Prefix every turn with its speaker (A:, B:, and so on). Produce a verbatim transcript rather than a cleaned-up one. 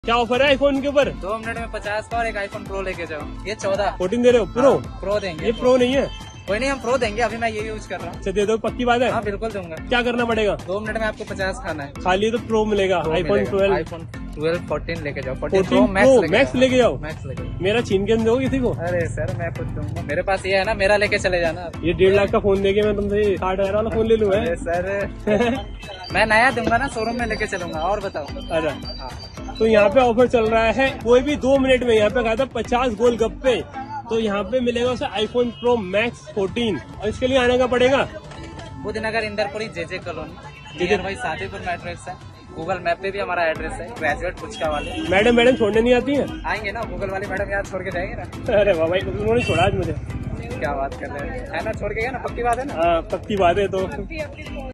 A: क्या ऑफर है आईफोन के ऊपर?
B: दो मिनट में पचास का और एक आईफोन प्रो लेके जाओ। ये चौदह
A: फोर्टीन दे रहे हो? प्रो?
B: हाँ, प्रो देंगे।
A: ये प्रो नहीं है?
B: कोई नहीं, हम प्रो देंगे। अभी मैं ये यूज कर रहा हूँ।
A: अच्छा दे दो, पक्की बात है?
B: हाँ बिल्कुल दूंगा।
A: क्या करना पड़ेगा?
B: दो मिनट में आपको पचास खाना है।
A: खाली तो प्रो मिलेगा। IPhone twelve
B: iPhone twelve fourteen लेके जाओ।
A: फोर्टीन प्रो मैक्स लेके जाओ।
B: मैक्स लेके जाओ।
A: मेरा छीन के दो किसी को?
B: अरे सर मैं कुछ दूंगा, मेरे पास ये है ना, मेरा लेके चले जाना।
A: ये डेढ़ लाख का फोन देके मैं तुमसे साठ हजार वाला फोन ले लूँ?
B: अरे सर मैं नया दूंगा ना, शोरूम में लेके चलूंगा। और बताओ।
A: अच्छा
B: हाँ।
A: तो यहाँ पे ऑफर चल रहा है, कोई भी दो मिनट में यहाँ पे खाता पचास गोल गप्पे, तो यहाँ पे मिलेगा उसे आईफोन प्रो मैक्स फोर्टीन। और इसके लिए आने का पड़ेगा
B: Buddhnagar Inderpuri JJ colony, near by Shadipur में एड्रेस है। गूगल मैप पे भी हमारा एड्रेस है। ग्रेजुएट पुचका वाले।
A: मैडम मैडम छोड़ने नहीं आती है?
B: आएंगे ना, गूगल वाली मैडम यहाँ छोड़ के जाएंगे ना।
A: अरे वाह भाई, उन्होंने छोड़ा आज मुझे।
B: क्या बात कर रहे हैं, है ना, छोड़ के गया ना, पक्की बात है ना?
A: हाँ पक्की बात है तो।